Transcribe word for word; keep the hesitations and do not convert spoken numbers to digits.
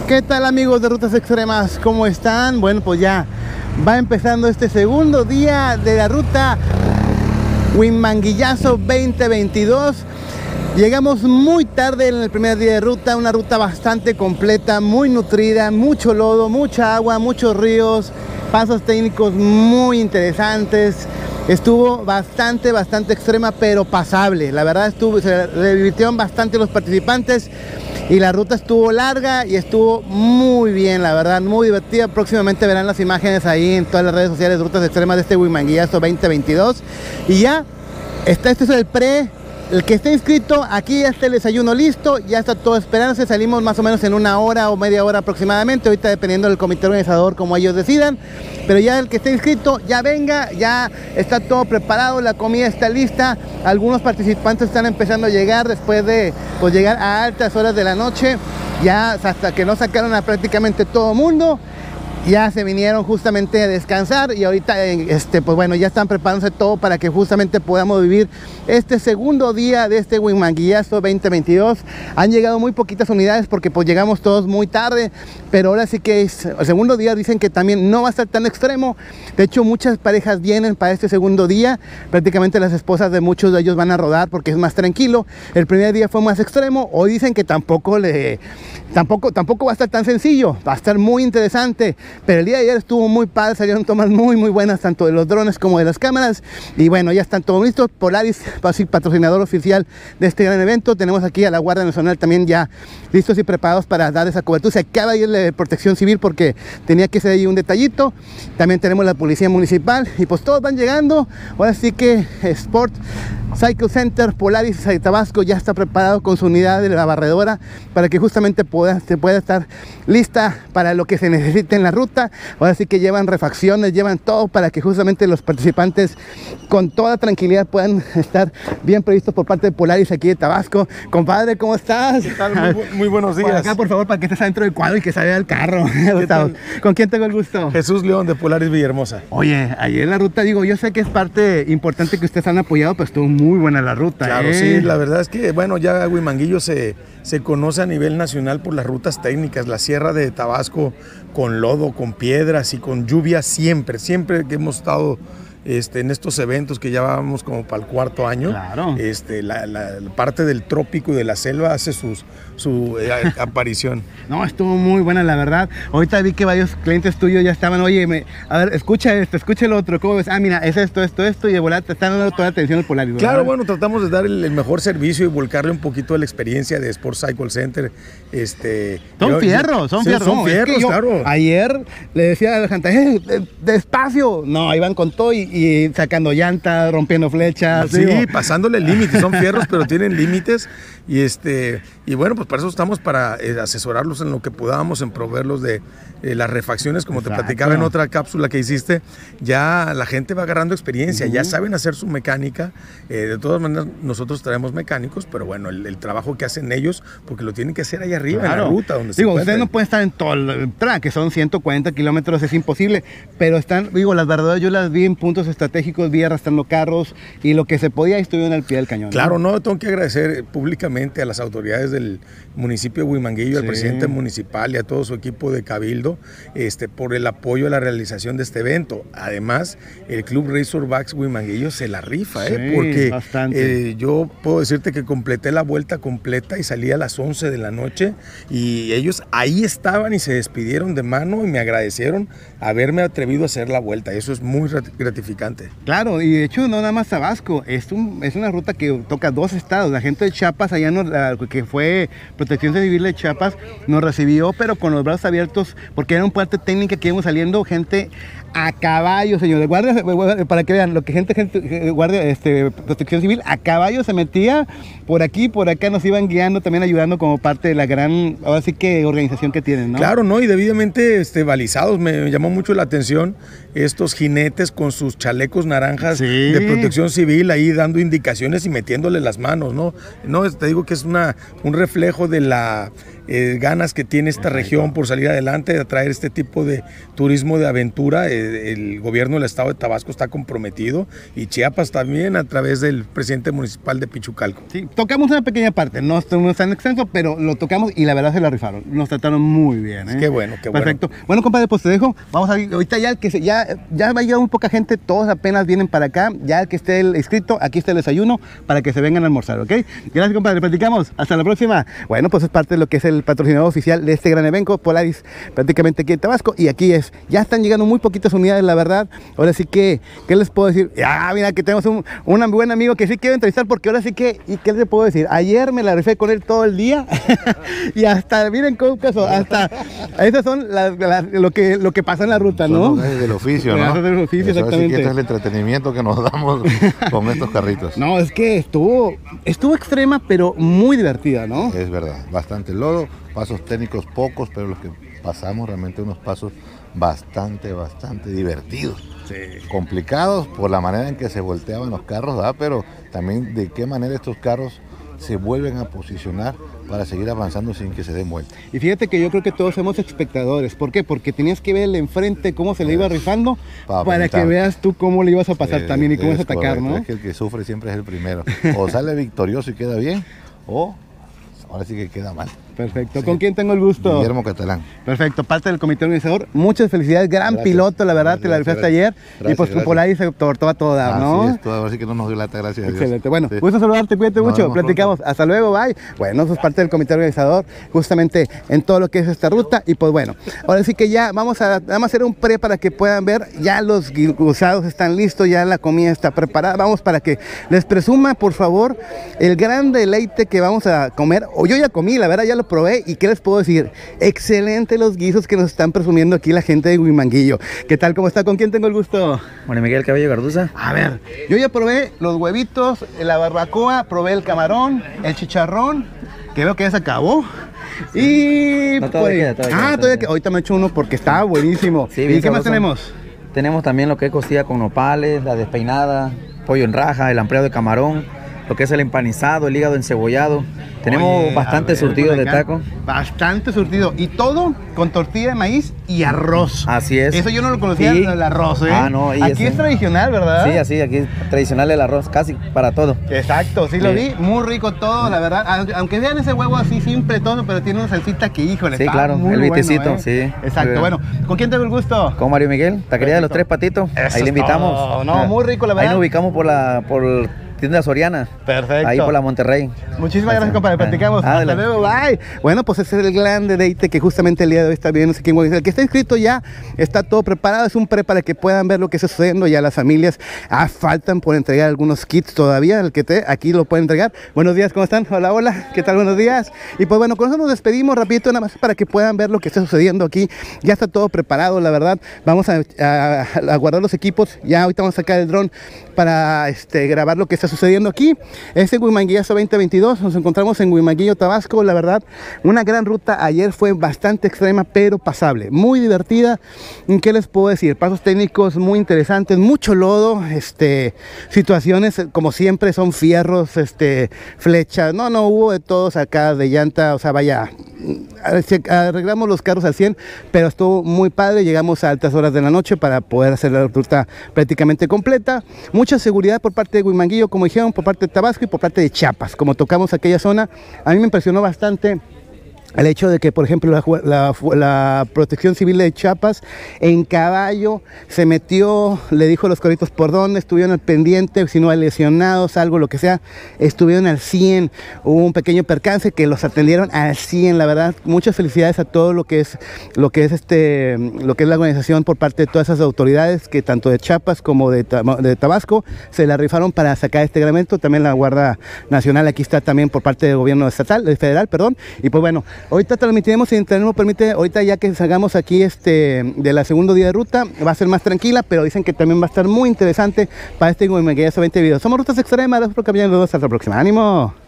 ¿Qué tal, amigos de Rutas Extremas? ¿Cómo están? Bueno, pues ya va empezando este segundo día de la ruta Huimanguillazo veinte veintidós. Llegamos muy tarde en el primer día de ruta, una ruta bastante completa, muy nutrida, mucho lodo, mucha agua, muchos ríos, pasos técnicos muy interesantes. Estuvo bastante, bastante extrema, pero pasable. La verdad, estuvo, se divirtieron bastante los participantes y la ruta estuvo larga y estuvo muy bien, la verdad, muy divertida. Próximamente verán las imágenes ahí en todas las redes sociales de Rutas Extremas de este Huimanguillazo veinte veintidós. Y ya está, este es el pre. El que esté inscrito, aquí ya está el desayuno listo, ya está todo esperándose. Salimos más o menos en una hora o media hora aproximadamente, ahorita dependiendo del comité organizador como ellos decidan. Pero ya el que esté inscrito, ya venga, ya está todo preparado, la comida está lista. Algunos participantes están empezando a llegar después de pues, llegar a altas horas de la noche, ya hasta que no sacaron a prácticamente todo mundo. Ya se vinieron justamente a descansar y ahorita este, pues bueno, ya están preparándose todo para que justamente podamos vivir este segundo día de este Huimanguillazo veinte veintidós. Han llegado muy poquitas unidades porque pues llegamos todos muy tarde, pero ahora sí que es el segundo día. Dicen que también no va a estar tan extremo. De hecho, muchas parejas vienen para este segundo día. Prácticamente las esposas de muchos de ellos van a rodar porque es más tranquilo. El primer día fue más extremo. Hoy dicen que tampoco le tampoco tampoco va a estar tan sencillo, va a estar muy interesante. Pero el día de ayer estuvo muy padre, salieron tomas muy muy buenas tanto de los drones como de las cámaras. Y bueno, ya están todos listos. Polaris, patrocinador oficial de este gran evento. Tenemos aquí a la Guardia Nacional también ya listos y preparados para dar esa cobertura. Se acaba de ir de Protección Civil porque tenía que ser ahí un detallito. También tenemos la Policía Municipal y pues todos van llegando. Ahora sí que Sport Cycle Center Polaris de Tabasco ya está preparado con su unidad de la barredora para que justamente pueda, se pueda estar lista para lo que se necesite en la ruta. Ahora sí que llevan refacciones, llevan todo para que justamente los participantes con toda tranquilidad puedan estar bien previstos por parte de Polaris aquí de Tabasco. Compadre, ¿cómo estás? ¿Qué tal? Muy, bu muy buenos días. Por acá, por favor, para que estés adentro del cuadro y que salga el carro. ¿Con quién tengo el gusto? Jesús León de Polaris Villahermosa. Oye, ayer en la ruta, digo, yo sé que es parte importante que ustedes han apoyado, pero estuvo muy buena la ruta. Claro, ¿eh? sí, la verdad es que, bueno, ya Huimanguillo se, se conoce a nivel nacional por las rutas técnicas. La Sierra de Tabasco con lodo, con piedras y con lluvia siempre, siempre que hemos estado Este, en estos eventos que ya vamos como para el cuarto año. Claro. este, la, la, la parte del trópico y de la selva hace sus, su eh, aparición. No, estuvo muy buena, la verdad. Ahorita vi que varios clientes tuyos ya estaban, oye, me, a ver, escucha esto, escucha el otro, ¿cómo ves? Ah, mira, es esto, esto, esto, y de volar te están dando toda la atención al Polaris, ¿verdad? Claro, bueno, tratamos de dar el, el mejor servicio y volcarle un poquito de la experiencia de Sport Cycle Center. Este, son yo, fierros, son sí, fierros. Son no, fierros, es que yo, claro. Ayer le decía a la gente, eh, despacio. No, iban con todo y, y sacando llantas, rompiendo flechas. Sí, digo. pasándole límites, son fierros, pero tienen límites. Y este y bueno, pues para eso estamos, para eh, asesorarlos en lo que podamos, en proveerlos de eh, las refacciones, como Exacto. te platicaba en otra cápsula que hiciste. Ya la gente va agarrando experiencia, uh-huh. ya saben hacer su mecánica. Eh, de todas maneras, nosotros traemos mecánicos, pero bueno, el, el trabajo que hacen ellos, porque lo tienen que hacer allá arriba, claro. en la ruta. Donde digo, se ustedes no pueden estar en todo el track, que son ciento cuarenta kilómetros, es imposible. Pero están, digo, las verdaderas, yo las vi en puntos estratégicos, vi arrastrando carros y lo que se podía, estuvieron al pie del cañón. Claro, no, no tengo que agradecer públicamente a las autoridades del municipio de Huimanguillo, sí. al presidente municipal y a todo su equipo de cabildo este, por el apoyo a la realización de este evento. Además, el Club Razorbacks Huimanguillo se la rifa, sí, ¿eh? porque bastante. Eh, yo puedo decirte que completé la vuelta completa y salí a las once de la noche y ellos ahí estaban y se despidieron de mano y me agradecieron haberme atrevido a hacer la vuelta. Eso es muy gratificante. Claro, y de hecho no nada más Tabasco, es, un, es una ruta que toca dos estados. La gente de Chiapas, allá nos, la, que fue Protección Civil de Chiapas, nos recibió, pero con los brazos abiertos, porque era un parte técnica que íbamos saliendo gente a caballo, señores. Guardia, para que vean, lo que gente, gente guardia, este, Protección Civil, a caballo se metía por aquí, por acá, nos iban guiando, también ayudando como parte de la gran, ahora sí que organización que tienen, ¿no? Claro, ¿no? Y debidamente este, balizados. Me llamó mucho la atención estos jinetes con sus los chalecos naranjas sí. de protección civil ahí dando indicaciones y metiéndole las manos, ¿no? No, te digo que es una, un reflejo de la eh, ganas que tiene esta región por salir adelante, de atraer este tipo de turismo de aventura. Eh, el gobierno del estado de Tabasco está comprometido y Chiapas también a través del presidente municipal de Pichucalco. Sí, tocamos una pequeña parte, no, no es tan extenso, pero lo tocamos y la verdad se la rifaron. Nos trataron muy bien, ¿eh? Qué bueno, qué bueno. Perfecto. Bueno, compadre, pues te dejo. Vamos a ir ahorita ya que se, ya, ya va a llegar muy poca gente, todos apenas vienen para acá. Ya el que esté el inscrito, aquí está el desayuno para que se vengan a almorzar, ¿ok? Gracias, compadre. Platicamos. Hasta la próxima. Bueno, pues es parte de lo que es el patrocinador oficial de este gran evento, Polaris, prácticamente aquí en Tabasco. Y aquí es, ya están llegando muy poquitas unidades, la verdad. Ahora sí que, ¿qué les puedo decir? Ah, mira, que tenemos un, un buen amigo que sí quiero entrevistar porque ahora sí que, ¿y qué les puedo decir? Ayer me la rifé con él todo el día y hasta, miren cómo caso, hasta, esas son las, las, lo, que, lo que pasa en la ruta, ¿no? Son del oficio, ¿no? Del oficio, eso, exactamente. Así que este es el entretenimiento que nos damos con estos carritos. No, es que estuvo, estuvo extrema, pero muy divertida, ¿no? Es verdad, bastante lodo, pasos técnicos pocos, pero los que pasamos realmente unos pasos bastante, bastante divertidos. Sí. Complicados por la manera en que se volteaban los carros, ¿verdad? Pero también de qué manera estos carros se vuelven a posicionar para seguir avanzando sin que se den vuelta. Y fíjate que yo creo que todos somos espectadores. ¿Por qué? Porque tenías que ver el enfrente cómo se le iba rifando para, para que veas tú cómo le ibas a pasar eh, también y cómo es, vas a atacar, correcto, ¿no? Es que el que sufre siempre es el primero. O sale victorioso y queda bien, o ahora sí que queda mal. Perfecto. Sí. ¿Con quién tengo el gusto? Guillermo Catalán. Perfecto, parte del comité organizador. Muchas felicidades, gran gracias. Piloto, la verdad, gracias, te la rifaste ayer. Gracias, y pues con Polaris se tortó a toda, ¿no? Así es, todo, ahora sí que no nos dio lata, gracias a Dios. Excelente. Bueno, sí. gusto saludarte, cuídate nos mucho, platicamos. Pronto. Hasta luego, bye. Bueno, eso es parte del comité organizador, justamente en todo lo que es esta ruta. Y pues bueno, ahora sí que ya vamos a, vamos a hacer un pre para que puedan ver. Ya los guisados están listos, ya la comida está preparada. Vamos para que les presuma, por favor, el gran deleite que vamos a comer. O yo ya comí, la verdad, ya lo probé. ¿Y qué les puedo decir? Excelente los guisos que nos están presumiendo aquí la gente de Huimanguillo. ¿Qué tal? ¿Cómo está? ¿Con quién tengo el gusto? Bueno, Miguel Cabello Garduza. A ver, yo ya probé los huevitos, la barbacoa, probé el camarón, el chicharrón, que veo que ya se acabó. Y no, todavía pues, queda, todavía ah, queda, todavía que ahorita me he hecho uno porque estaba buenísimo. Sí, ¿y qué más sabroso. tenemos? Tenemos también lo que es costilla con nopales, la despeinada, pollo en raja, el ampliado de camarón, lo que es el empanizado, el hígado encebollado. Tenemos Oye, bastante ver, surtido de taco. Bastante surtido. Y todo con tortilla de maíz y arroz. Así es. Eso yo no lo conocía, sí. el arroz, ¿eh? Ah, no. Y aquí ese, es tradicional, ¿verdad? Sí, así, aquí es tradicional el arroz, casi para todo. Exacto, sí, sí. Lo vi. Muy rico todo, la verdad. Aunque vean ese huevo así simple todo, pero tiene una salsita que, híjole, sí, está claro, muy el vitecito, bueno, ¿eh? sí. Exacto, bueno. ¿Con quién tengo el gusto? Con Mario Miguel, taquería de los Tres Patitos. Eso ahí le invitamos. Todo. No, muy rico, la verdad. Ahí nos ubicamos por la... Por tienda Soriana. Perfecto. Ahí por la Monterrey. Muchísimas gracias, compadre. Platicamos. Ah, Hasta luego, bye. Bueno, pues ese es el gran deleite que justamente el día de hoy está viendo aquí en Guadalajara. El que está inscrito ya está todo preparado. Es un pre para que puedan ver lo que está sucediendo. Ya las familias ah, faltan por entregar algunos kits todavía. El que te aquí lo pueden entregar. Buenos días, ¿cómo están? Hola, hola. ¿Qué tal? Buenos días. Y pues bueno, con eso nos despedimos rapidito nada más para que puedan ver lo que está sucediendo aquí. Ya está todo preparado, la verdad. Vamos a, a, a guardar los equipos. Ya ahorita vamos a sacar el dron para este, grabar lo que está sucediendo aquí. Es en Huimanguillazo veinte veintidós, nos encontramos en Huimanguillo, Tabasco. La verdad, una gran ruta. Ayer fue bastante extrema, pero pasable, muy divertida. ¿Qué les puedo decir? Pasos técnicos muy interesantes, mucho lodo, este, situaciones como siempre son fierros, este, flechas, no, no, hubo de todos acá de llanta, o sea, vaya, arreglamos los carros al cien, pero estuvo muy padre. Llegamos a altas horas de la noche para poder hacer la ruta prácticamente completa. Mucha seguridad por parte de Huimanguillo, como dijeron, por parte de Tabasco y por parte de Chiapas. Como tocamos aquella zona, a mí me impresionó bastante el hecho de que, por ejemplo, la, la, la Protección Civil de Chiapas en caballo se metió, le dijo a los corritos por dónde, estuvieron al pendiente, si no hay lesionados, algo, lo que sea, estuvieron al cien. Hubo un pequeño percance que los atendieron al cien, la verdad. Muchas felicidades a todo lo que es lo que es este lo que es la organización por parte de todas esas autoridades que tanto de Chiapas como de, de Tabasco se la rifaron para sacar este gran evento. También la Guardia Nacional aquí está también por parte del gobierno estatal, federal, perdón. Y pues bueno, ahorita transmitiremos, si internet nos permite, ahorita ya que salgamos aquí este de la segundo día de ruta, va a ser más tranquila, pero dicen que también va a estar muy interesante para este Huimanguillazo veinte videos. Somos Rutas Extremas, gracias por cambiar, hasta la próxima. ¡Ánimo!